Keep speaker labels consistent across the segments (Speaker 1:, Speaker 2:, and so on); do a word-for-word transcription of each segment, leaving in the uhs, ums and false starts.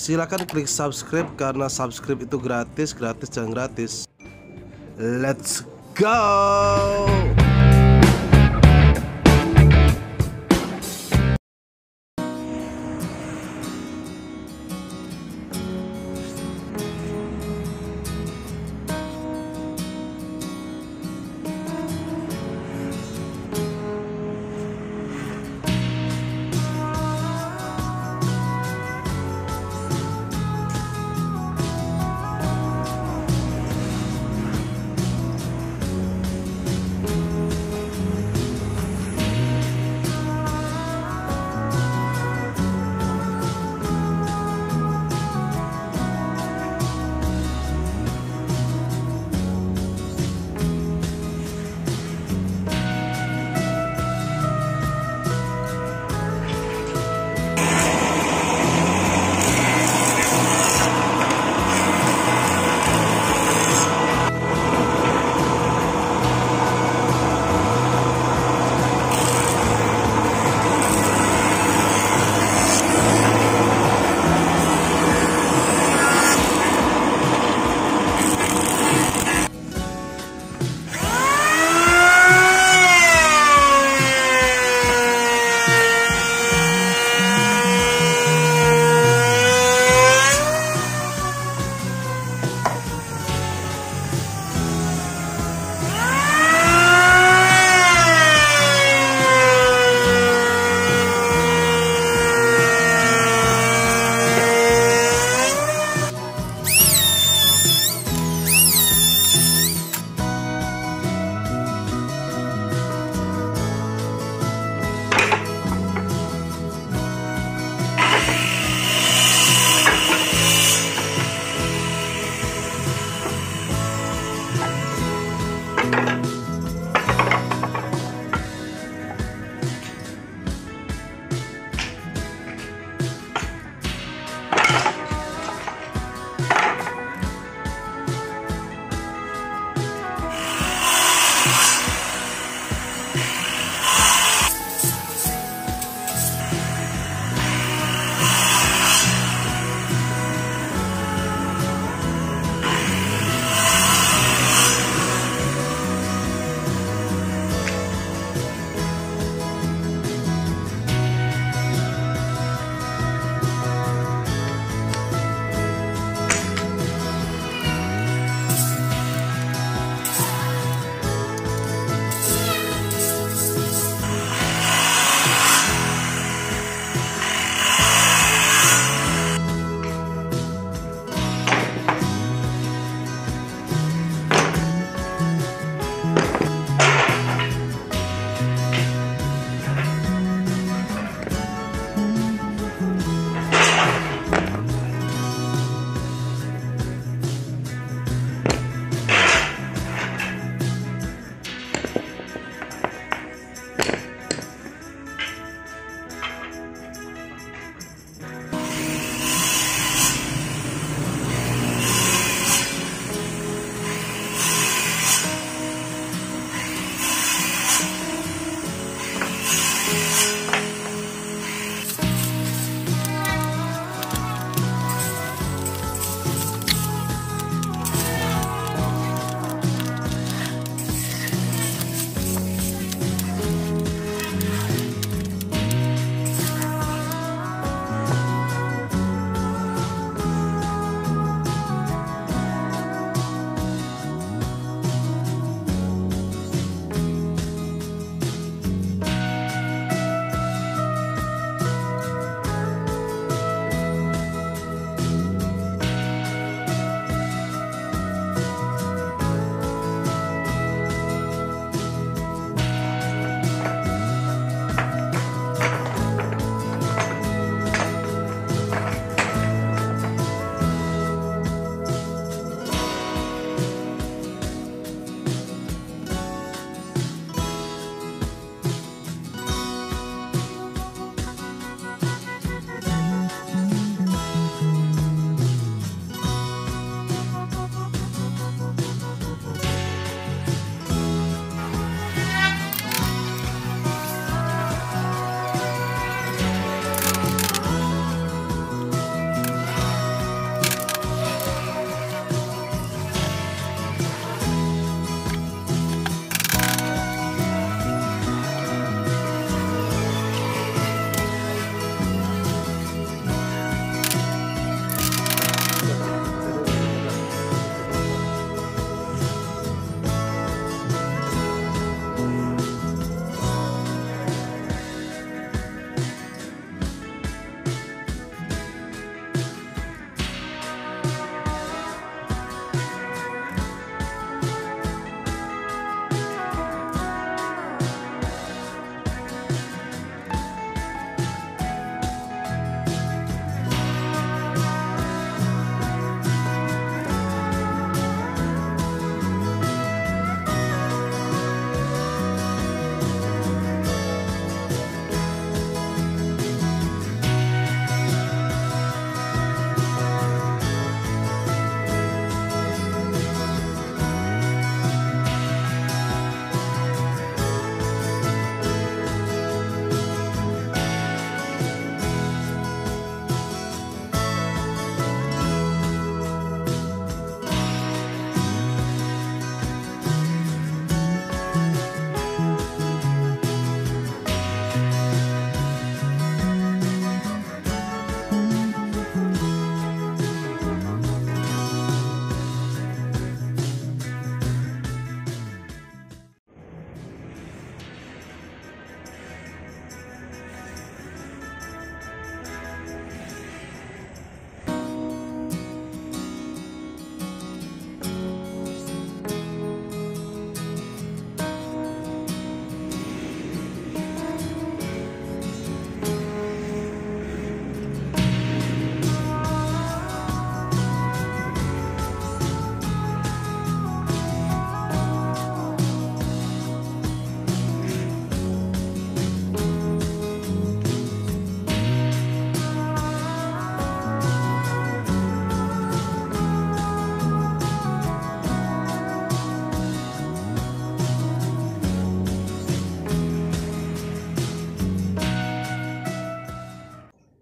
Speaker 1: Silakan klik subscribe karena subscribe itu gratis, gratis dan gratis. Let's go.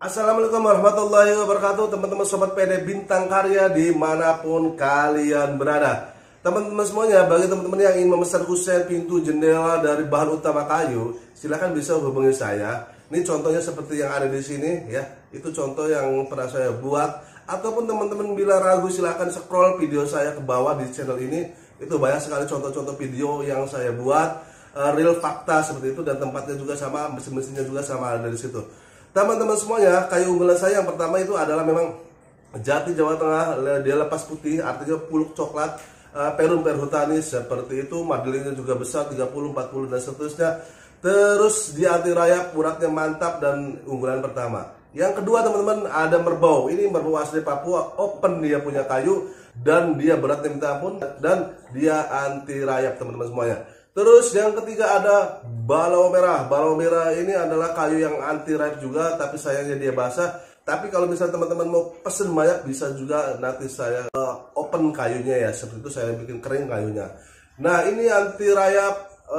Speaker 1: Assalamualaikum warahmatullahi wabarakatuh, teman-teman sobat P D Bintang Karya dimanapun kalian berada. Teman-teman semuanya, bagi teman-teman yang ingin memesan kusen, pintu, jendela dari bahan utama kayu, silahkan bisa hubungi saya. Ini contohnya seperti yang ada di sini ya. Itu contoh yang pernah saya buat. Ataupun teman-teman bila ragu, silahkan scroll video saya ke bawah di channel ini. Itu banyak sekali contoh-contoh video yang saya buat, uh, real fakta seperti itu, dan tempatnya juga sama, mesin-mesinnya juga sama ada di situ. Teman-teman semuanya, kayu unggulan saya yang pertama itu adalah memang Jati Jawa Tengah, dia lepas putih, artinya puluk coklat, uh, Perum Perhutani seperti itu, modelnya juga besar tiga puluh, empat puluh dan seterusnya. Terus di anti rayap, uratnya mantap dan unggulan pertama. Yang kedua teman-teman ada merbau. Ini merbau asli Papua, open dia punya kayu dan dia beratnya minta ampun dan dia anti rayap teman-teman semuanya. Terus yang ketiga ada balau merah. Balau merah ini adalah kayu yang anti rayap juga, tapi sayangnya dia basah. Tapi kalau misalnya teman-teman mau pesen banyak, bisa juga nanti saya uh, open kayunya ya, seperti itu saya bikin kering kayunya. Nah ini anti rayap,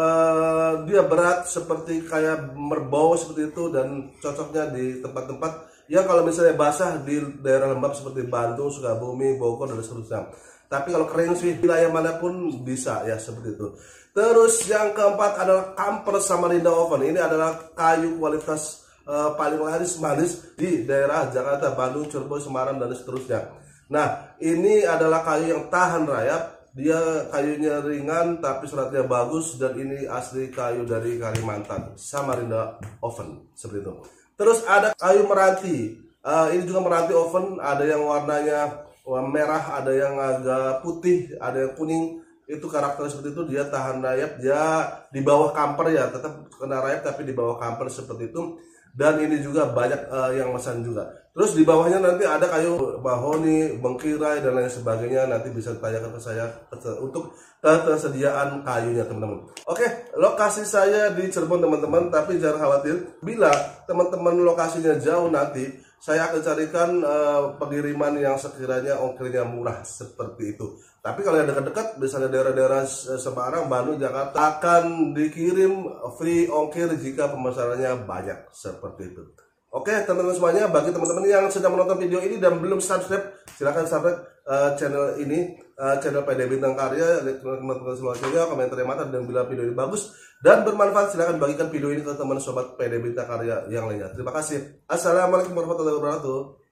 Speaker 1: uh, dia berat seperti kayak merbau seperti itu, dan cocoknya di tempat-tempat yang kalau misalnya basah di daerah lembab seperti Bandung, Sukabumi, Bogor dan seterusnya. Tapi kalau kering sih wilayah manapun bisa ya, seperti itu. Terus yang keempat adalah kamper Samarinda oven. Ini adalah kayu kualitas uh, paling laris manis di daerah Jakarta, Bandung, Cirebon, Semarang dan seterusnya. Nah, ini adalah kayu yang tahan rayap. Dia kayunya ringan tapi seratnya bagus, dan ini asli kayu dari Kalimantan, Samarinda oven seperti itu. Terus ada kayu meranti. Uh, ini juga meranti oven, ada yang warnanya merah, ada yang agak putih, ada yang kuning. Itu karakternya seperti itu, dia tahan rayap, dia di bawah kamper ya, tetap kena rayap tapi di bawah kamper seperti itu. Dan ini juga banyak uh, yang pesan juga. Terus di bawahnya nanti ada kayu mahoni, bengkirai dan lain sebagainya. Nanti bisa ditanyakan ke saya untuk ketersediaan kayunya teman-teman. Oke, lokasi saya di Cirebon teman-teman, tapi jangan khawatir. Bila teman-teman lokasinya jauh, nanti saya akan carikan uh, pengiriman yang sekiranya ongkirnya murah seperti itu. Tapi kalau yang dekat-dekat, misalnya daerah-daerah Semarang, Bandung, Jakarta, akan dikirim free ongkir jika pemesanannya banyak seperti itu. Oke teman-teman semuanya, bagi teman-teman yang sedang menonton video ini dan belum subscribe, silahkan subscribe uh, channel ini, uh, channel P D Bintang Karya. Teman-teman semuanya komentar yang mantap, dan bila video ini bagus dan bermanfaat, silahkan bagikan video ini ke teman sobat P D Bintang Karya yang lainnya. Terima kasih. Assalamualaikum warahmatullahi wabarakatuh.